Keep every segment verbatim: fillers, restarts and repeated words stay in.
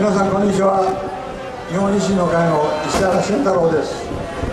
皆さんこんにちは。日本維新の会の石原慎太郎です。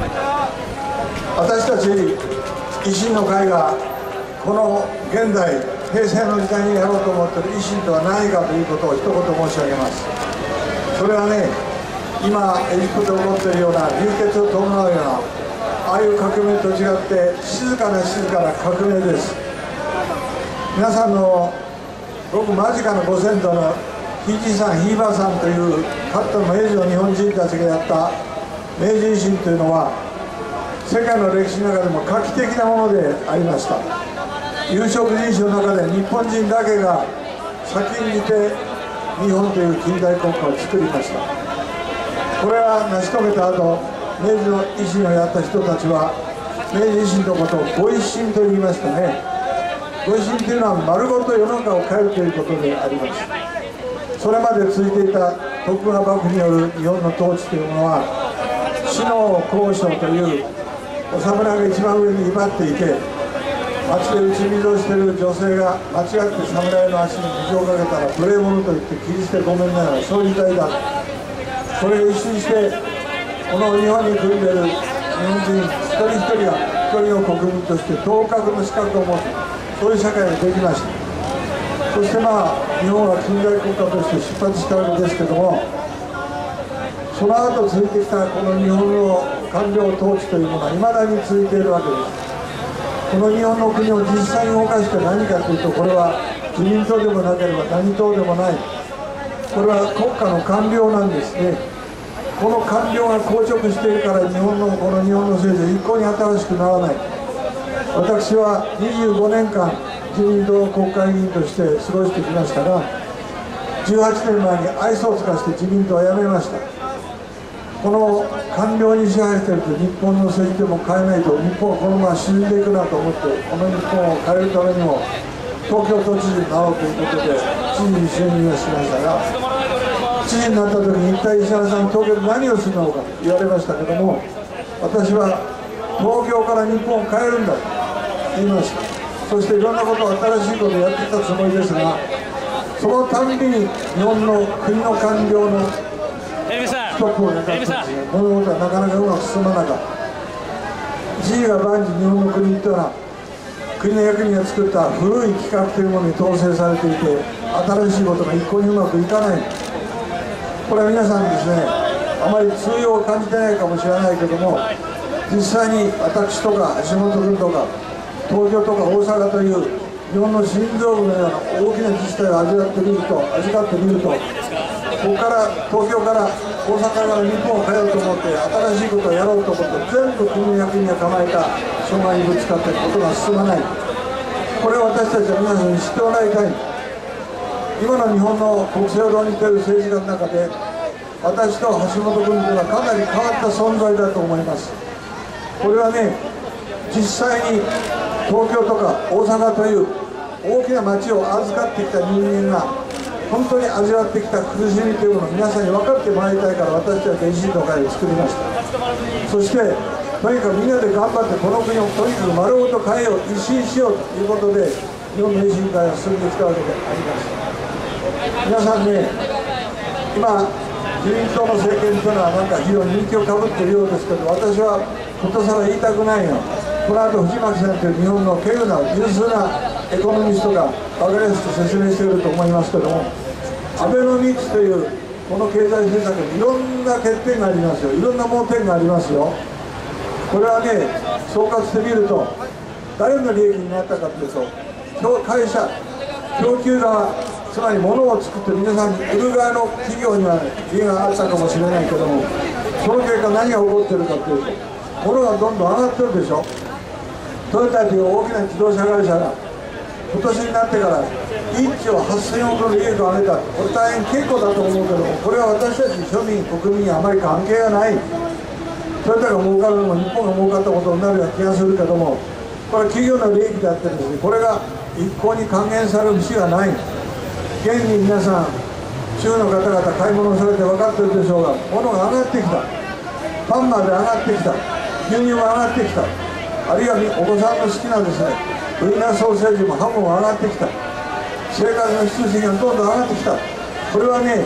私たち維新の会がこの現代平成の時代にやろうと思っている維新とは何かということを一言申し上げます。それはね、今エジプトで起こっているような流血を伴うようなああいう革命と違って静かな静かな革命です。皆さんのごく間近なご先祖のひいじいさんひいばあさんというかつての明治の日本人たちがやった明治維新というのは世界の歴史の中でも画期的なものでありました。有色人種の中で日本人だけが先んじて日本という近代国家を作りました。これは成し遂げた後、明治の維新をやった人たちは明治維新のことをご一新と言いましたね。ご一新というのは丸ごと世の中を変えるということであります。それまで続いていた徳川幕府による日本の統治というものは死の交渉というお侍が一番上に威張っていて、街で打ち水をしている女性が間違って侍の足に水をかけたら無礼者と言って切り捨てごめんなような、そういう時代だ。それが一新してこの日本に住んでいる日本人一人一人が一人の国民として当確の資格を持つ、そういう社会ができました。そしてまあ日本は近代国家として出発したわけですけども、その後続いてきたこの日本の官僚統治というものはいまだに続いているわけです。この日本の国を実際に動かして何かというと、これは自民党でもなければ何党でもない、これは国家の官僚なんですね。この官僚が硬直しているから日本のこの日本の政治は一向に新しくならない。私はにじゅうごねんかん自民党国会議員として過ごしてきましたが、じゅうはちねんまえに愛想を尽かして自民党を辞めました。この官僚に支配していると日本の政治でも変えないと、日本はこのまま沈んでいくなと思って、この日本を変えるためにも東京都知事になろうということで知事に就任をしましたが、知事になった時に一体石原さん東京で何をするのかと言われましたけども、私は東京から日本を変えるんだと言いました。そしていろんなことを新しいことをやってきたつもりですが、そのたんびに日本の国の官僚のストップをなかったんですが、このことはなかなかうまく進まなかった。じいが万事日本の国というのは国の役人が作った古い企画というものに統制されていて、新しいことが一向にうまくいかない。これは皆さんですね、あまり通用を感じてないかもしれないけども、実際に私とか橋本君とか東京とか大阪という日本の心臓部のような大きな自治体を味わってみると味わってみると、ここから東京から大阪から日本を変えようと思って新しいことをやろうと思って全部国の役人が構えた障害にぶつかってことが進まない。これを私たちは皆さんに知ってもらいたい。今の日本の国政を論じている政治家の中で私と橋本君というのはかなり変わった存在だと思います。これはね、実際に東京とか大阪という大きな町を預かってきた人間が本当に味わってきた苦しみというものを皆さんに分かってもらいたいから、私たちは維新の会を作りました。そしてとにかくみんなで頑張ってこの国をとにかく丸ごと変えよう、一新しようということで日本の維新会は進んできたわけであります。皆さんね、今自民党の政権というのはなんか非常に人気をかぶっているようですけど、私はことさら言いたくないの。この後藤巻さんという日本の稀有な有数なエコノミストが分かりやすく説明していると思いますけども、アベノミクスというこの経済政策にいろんな欠点がありますよ。いろんな盲点がありますよ。これはね、総括してみると誰の利益になったかというと、会社供給側、つまり物を作って皆さんに売る側の企業には利益があったかもしれないけども、その結果何が起こっているかというと、物がどんどん上がってるでしょ。トヨタという大きな自動車会社が今年になってからいっちょうはっせんおくの利益を上げた。これ大変結構だと思うけども、これは私たち庶民国民にあまり関係がない。トヨタが儲かるのも日本が儲かったことになるような気がするけども、これは企業の利益であってですね、これが一向に還元される節がない。現に皆さん中の方々買い物されて分かってるでしょうが、物が上がってきた。パンまで上がってきた。牛乳も上がってきた。あるいはお子さんの好きなですね、ウインナーソーセージもハムも上がってきた。生活の必需品がどんどん上がってきた。これはね、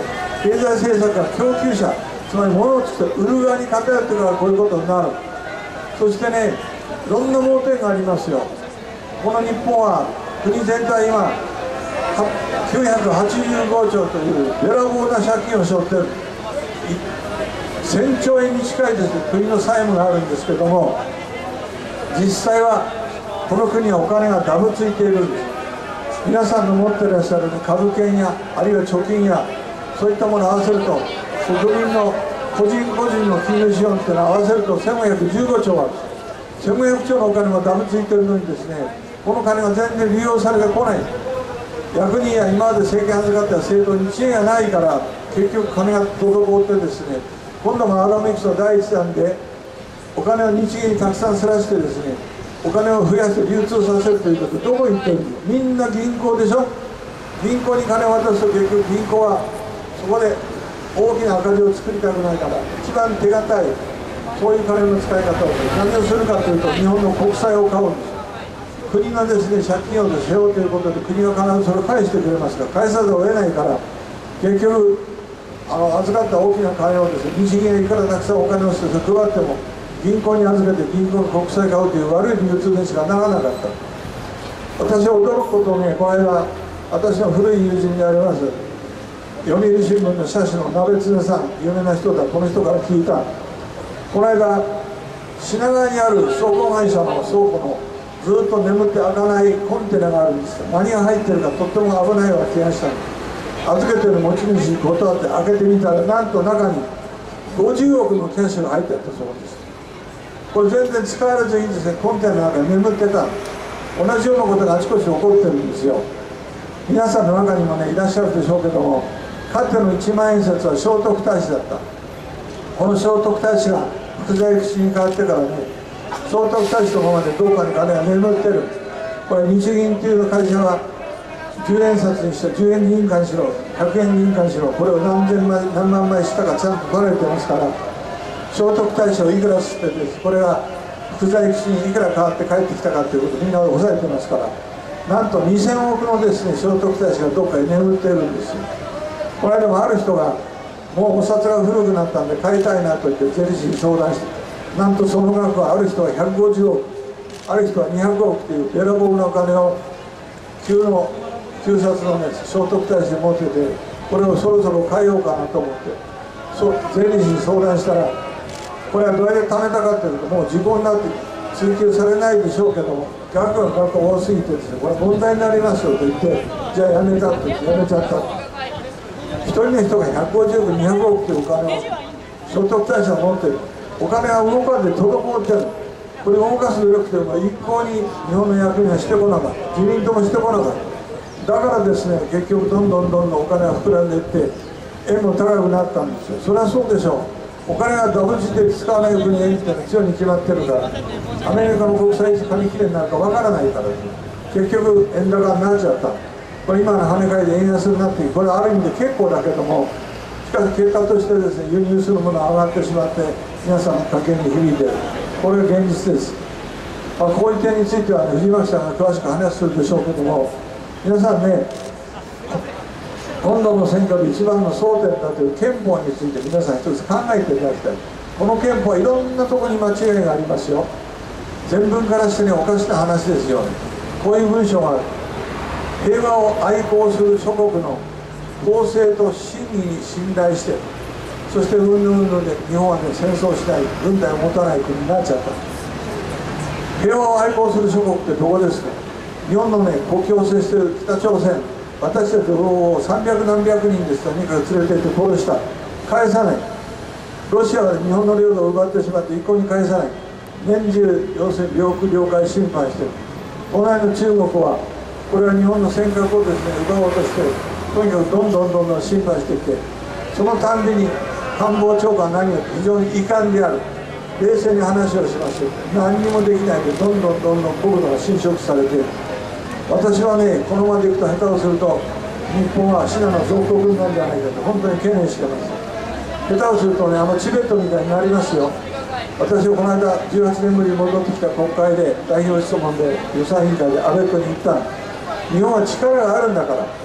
経済政策が供給者、つまり物を作って売る側に偏ってからこういうことになる。そしてね、いろんな盲点がありますよ。この日本は国全体今きゅうひゃくはちじゅうごちょうというべらぼうな借金を背負ってる。せんちょうえんに近いです国の債務があるんですけども、実際はこの国はお金がダブついているんです。皆さんの持ってらっしゃる株券やあるいは貯金やそういったものを合わせると、国民の個人個人の金融資本っていうのを合わせるとせんごひゃくじゅうごちょうある。せんごひゃくちょうのお金もダブついてるのにですね、この金が全然利用されてこない。役人や今まで政権預かった政党にいちえんがないから、結局金が滞ってですね、今度もアラミックスの第一弾でお金を日銀にたくさんすらしてですね、お金を増やして流通させるということでどこ行ってるの？みんな銀行でしょ。銀行に金を渡すと結局銀行はそこで大きな赤字を作りたくないから、一番手堅いそういう金の使い方を何をするかというと、日本の国債を買うんです。国がですね借金を背負うということで、国が必ずそれを返してくれますが、返さざるを得ないから、結局あの預かった大きな金をですね、日銀がいくらたくさんお金をして配っても銀行に預けて銀行の国債買うという悪い流通にしかならなかった。私は驚くことをね、この間私の古い友人であります読売新聞の社主の鍋常さん、有名な人だ、この人から聞いた。この間品川にある倉庫会社の倉庫のずっと眠って開かないコンテナがあるんです。何が入ってるかとっても危ないような気がしたんです。預けてる持ち主に断って開けてみたら、なんと中にごじゅうおくのキャッシュが入ってあったそうです。これ全然使われずにですね、コンテナの中に眠ってた。同じようなことがあちこち起こってるんですよ。皆さんの中にもねいらっしゃるでしょうけども、かつてのいちまんえん札は聖徳太子だった。この聖徳太子が福在福地に変わってからね、聖徳太子のままでどうかに金が眠ってる。これ日銀という会社はじゅうえん札にしてじゅうえん銀貨にしろひゃくえん銀貨にしろ、これを何千枚何万枚したかちゃんと取られてますから、聖徳太子をいくら吸ってです、これが福在福地にいくら変わって帰ってきたかということをみんな押さえてますから、なんとにせんおくのですね聖徳太子がどっかに眠っているんですよ。この間もある人がもうお札が古くなったんで買いたいなと言って税理士に相談して、なんとその額はある人はひゃくごじゅうおく、ある人はにひゃくおくというべらぼうなお金を旧の旧札のね聖徳太子で持ってて、これをそろそろ変えようかなと思って、そう税理士に相談したら、これはどうやって貯めたかというと、もう時効になって追及されないでしょうけども、額が額多すぎてですね、これ問題になりますよと言って、じゃあやめたって言ってやめちゃった。一人の人がひゃくごじゅうおくにひゃくおくというお金を聖徳太子は持ってる。お金が動かんで滞ってる。これを動かす努力というのは一向に日本の役にはしてこなかった。自民党もしてこなかった。だからですね、結局どんどんどんどんお金が膨らんでいって円も高くなったんですよ。それはそうでしょう。お金がダブついて使わない国円っていうのは強いに決まってるから、アメリカの国債いつ紙切れになるかわからないから結局円高になっちゃった。これ今の跳ね返りで円安になって、これはある意味で結構だけども、しかし結果としてですね、輸入するものが上がってしまって皆さんの家計に響いている。これが現実です。まあ、こういう点についてはね、藤巻さんが詳しく話するでしょうけども、皆さんね、今度の選挙で一番の争点だという憲法について皆さん一つ考えていただきたい。この憲法はいろんなところに間違いがありますよ。全文からしてね、おかしな話ですよ。こういう文章がある。平和を愛好する諸国の公正と真偽に信頼して、そしてうんぬんうんぬんで日本はね戦争しない、軍隊を持たない国になっちゃった。平和を愛好する諸国ってどこですか。日本のね国境を接している北朝鮮、私たちを三百何百人ですととにかく連れて行って殺した。返さない。ロシアは日本の領土を奪ってしまって一向に返さない。年中要するに領空領海侵犯している。隣の中国はこれは日本の尖閣をですね奪おうとして、とにかくどんどんどんどん侵犯してきて、そのたんびに官房長官は何を非常に遺憾である、冷静に話をします。何にもできないでどんどんどんどん国土が侵食されている。私はね、このままでいくと下手をすると日本はシナの増国になるんじゃないかと本当に懸念しています。下手をするとね、あのチベットみたいになりますよ。私はこの間じゅうはちねんぶりに戻ってきた国会で代表質問で予算委員会で安倍君に言った。日本は力があるんだから、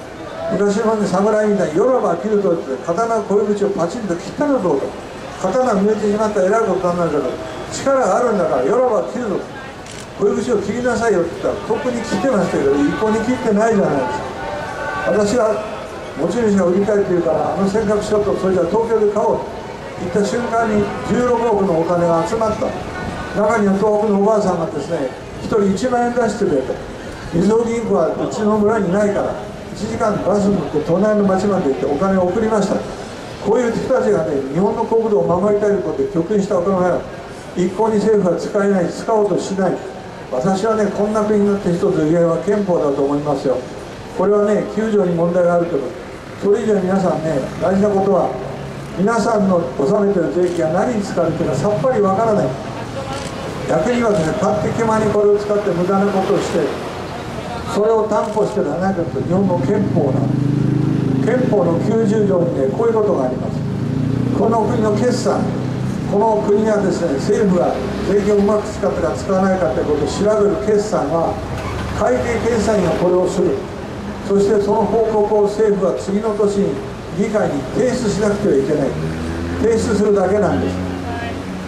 昔の、ね、侍みたいに「よらば切ると」って刀の恋口をパチンと切ったらどうと。刀抜いてしまったらえらいことになるけど、力があるんだからよらば切るぞ、恋口を切りなさいよって言ったらとっくに切ってましたけど一向に切ってないじゃないですか。私は持ち主が売りたいって言うからあの尖閣諸島それじゃ東京で買おうと言った瞬間にじゅうろくおくのお金が集まった。中には東北のおばあさんがですねひとりいちまんえん出してくれて、みずほ銀行はうちの村にないからいちじかんバスに乗って隣の町まで行ってお金を送りました。こういう人たちがね日本の国土を守りたいということで極印したお金が一向に政府は使えない、使おうとしない。私はねこんな国になって一つ言えば憲法だと思いますよ。これはねきゅうじょうに問題があるけど、それ以上に皆さんね大事なことは皆さんの納めてる税金が何に使われてるかさっぱりわからない。逆に言えばですね勝手気まにこれを使って無駄なことをしてそれを担保してるのは何かというと日本の憲法なんです。憲法のきゅうじゅうじょうにねこういうことがあります。この国の決算、この国がですね政府が税金をうまく使ったか使わないかということを調べる決算は会計検査院がこれをする。そしてその報告を政府は次の年に議会に提出しなくてはいけない。提出するだけなんです。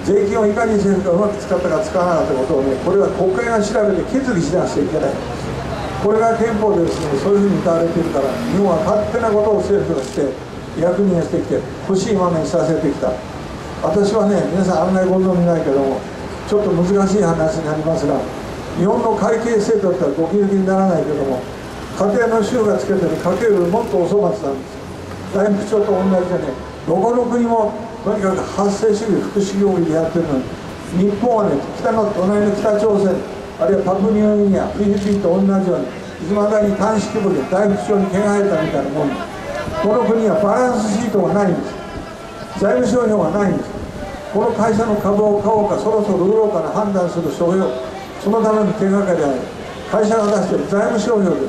税金をいかに政府がうまく使ったか使わなかったことをねこれは国会が調べて決議しなくちゃいけない。これが憲法でですねそういうふうに歌われているから、日本は勝手なことを政府がして役人がしてきて欲しいままにさせてきた。私はね皆さん案外ご存じないけどもちょっと難しい話になりますが、日本の会計制度ってご気づきにならないけども家庭の主婦がつけてる家計よりもっとお粗末なんです。財務省と同じでねどこの国もとにかく発生主義福祉業でやってるのに、日本はね北の隣の北朝鮮あるいはパプニューギニア、フィリピンと同じようにいまだに短縮部で大福省に毛が生えたみたいなもんです。この国はバランスシートがないんです。財務諸表がないんです。この会社の株を買おうかそろそろ売ろうかの判断する商標、そのための手がかりは会社が出している財務諸表です。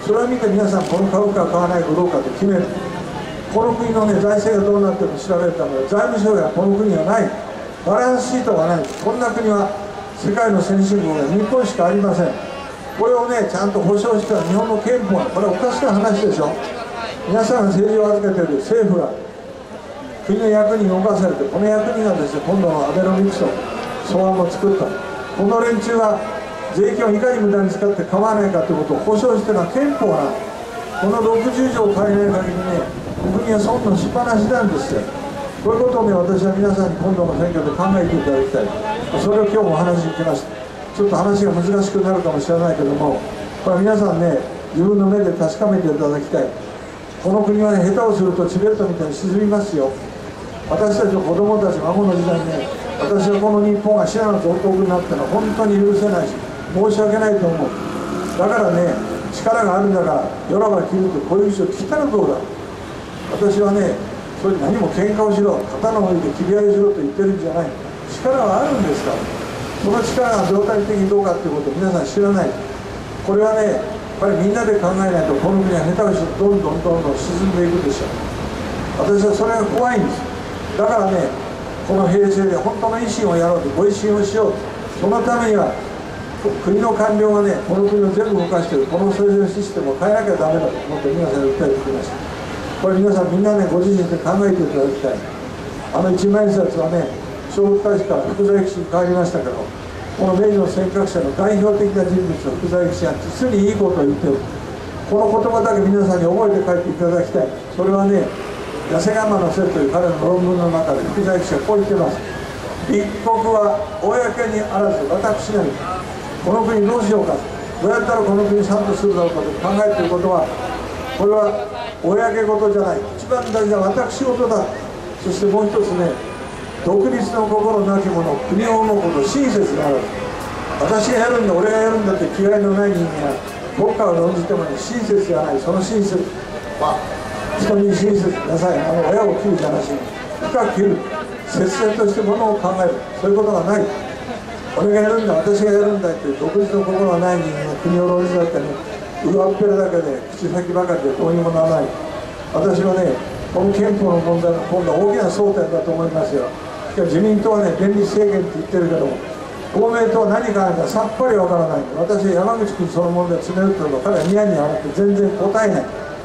それを見て皆さんこの株か買わないかどうかと決める。この国の、ね、財政がどうなっているか調べるために財務諸表はこの国はない。バランスシートがない。こんな国は世界の先進国が日本しかありません。これをねちゃんと保障した日本の憲法、これはおかしな話でしょ。皆さんが政治を預けている政府が国の役人を動かされて、この役人がですね今度のアベノミクスの草案を作った。この連中は税金をいかに無駄に使って構わないかということを保障しているのは憲法なんです。このろくじゅうじょうを変えない限りね国は損のしっぱなしなんですよ。こういうことをね私は皆さんに今度の選挙で考えていただきたい。それを今日もお話に来ました。ちょっと話が難しくなるかもしれないけども、これは皆さんね自分の目で確かめていただきたい。この国はね下手をするとチベットみたいに沈みますよ。私たちの子供たち孫の時代にね私はこの日本がシェアの増国になったのは本当に許せないし申し訳ないと思う。だからね力があるんだからよらば切るとこういう人を切ったらどうだ。私はねそれ何も喧嘩をしろ刀を置いて切り合いしろと言ってるんじゃない。力はあるんですから、その力が状態的にどうかということを皆さん知らない。これはねやっぱりみんなで考えないとこの国は下手をしてどんどんどんどん沈んでいくでしょう。私はそれが怖いんです。だからねこの平成で本当の維新をやろうとご維新をしようと、そのためには国の官僚がねこの国を全部動かしているこの政治システムを変えなきゃダメだと思って皆さんに訴えてきました。これ皆さんみんなねご自身で考えていただきたい。あの一万円札はね聖徳太子から福沢諭吉に変わりましたけど、この明治の尖閣者の代表的な人物の福沢諭吉が実にいいことを言ってる。この言葉だけ皆さんに覚えて帰っていただきたい。それはね痩せ我慢のせという彼の論文の中で福沢諭吉はこう言ってます。立国は公にあらず私なり、この国どうしようか、どうやったらこの国ちゃんとするだろうかと考えていることは、これは公事じゃない、一番大事な私事だ。そしてもう一つね、独立の心なき者、国を思うこと親切である。私がやるんだ俺がやるんだって気概のない人間は国家を論じても、ね、親切ではない。その親切は人に親切なさい。あの親を切るじゃなしに深く切る、節々としてものを考える、そういうことがない。俺がやるんだ私がやるんだっていう独立の心がない人間が国を論じだってね、上っぺらだけで口先ばかりでどうにもならない。私はねこの憲法の問題の今度は大きな争点だと思いますよ。自民党はね連立政権って言ってるけども、公明党は何かあるかさっぱりわからない。私は山口君その問題詰めるっていうのを彼はニヤニヤ笑って全然答えない。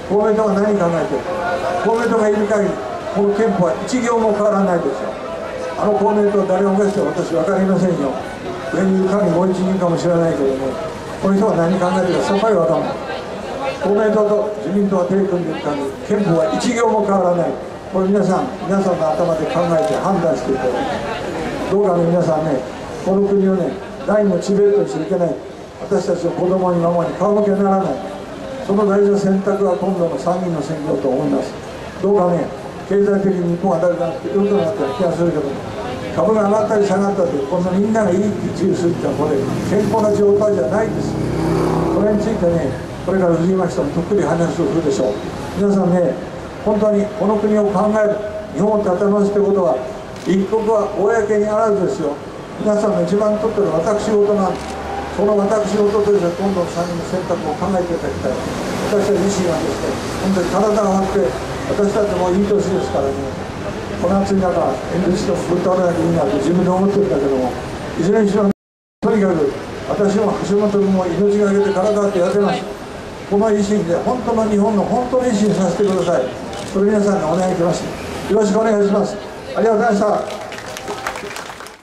公明党が何考えてるか、公明党がいる限り、この憲法は一行も変わらないですよ。あの公明党、誰を動かしても私、分かりませんよ。上にいる神もう一人かもしれないけども、この人が何考えてるかさっぱり分からない。公明党と自民党は手を組んでいる限り、憲法は一行も変わらない。これ皆さん、皆さんの頭で考えて判断していただきたい。どうかね、皆さんね、この国をね、第二のチベットにしちゃいけない。私たちの子供に孫に顔向けにならない。その大事な選択は今度の参議院の選挙だと思います。どうかね、経済的に日本がだらだらって良くなった気がするけど、株が上がったり下がったって、こんなみんながいいって自由するってのは、これ、健康な状態じゃないです。これについてね、これから藤井真人もとっくり話をするでしょう。皆さんね、本当にこの国を考える、日本を立て直すということは、一国は公にあらずですよ。皆さんの一番にとっての私事なんです。その私事として今度の参議院の選択を考えていただきたい。私たち自身はですね、本当に体が張って、私たちもいい年ですからね、この暑い中、演説してもぶっ倒れなきゃいいなって自分で思ってるんだけども、いずれにしろ、とにかく私も橋本君も命がけて体張ってやってます。この維新で本当の日本の本当の維新させてください。それ皆さんにお願いします。よろしくお願いします。ありがとうございました。